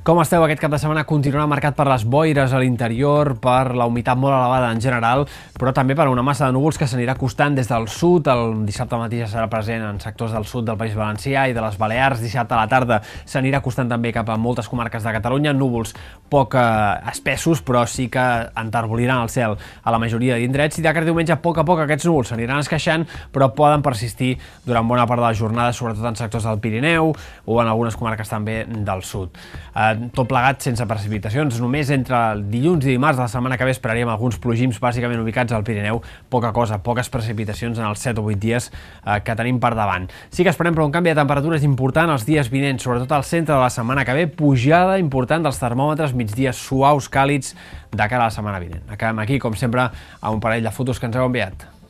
Com esteu? Aquest cap de setmana continuarà marcat per les boires a l'interior, per la humitat molt elevada en general, però també per una massa de núvols que s'anirà acostant des del sud. El dissabte al matí ja serà present en sectors del sud del País Valencià i de les Balears. Dissabte a la tarda s'anirà acostant també cap a moltes comarques de Catalunya. Núvols poc espessos, però sí que entarboliran el cel a la majoria d'indrets. I de cara a diumenge, a poc aquests núvols s'aniran esqueixant, però poden persistir durant bona part de la jornada, sobretot en sectors del Pirineu o en algunes comarques també del sud. Tot plegat sense precipitacions. Només entre el dilluns i dimarts de la setmana que ve esperaríem alguns plogims bàsicament ubicats al Pirineu. Poca cosa, poques precipitacions en els 7 o 8 dies que tenim per davant. Sí que esperem però un canvi de temperatures important els dies vinents, sobretot al centre de la setmana que ve, pujada important dels termòmetres, migdies suaus, càlids de cara a la setmana vinent. Acabem aquí, com sempre, amb un parell de fotos que ens heu enviat.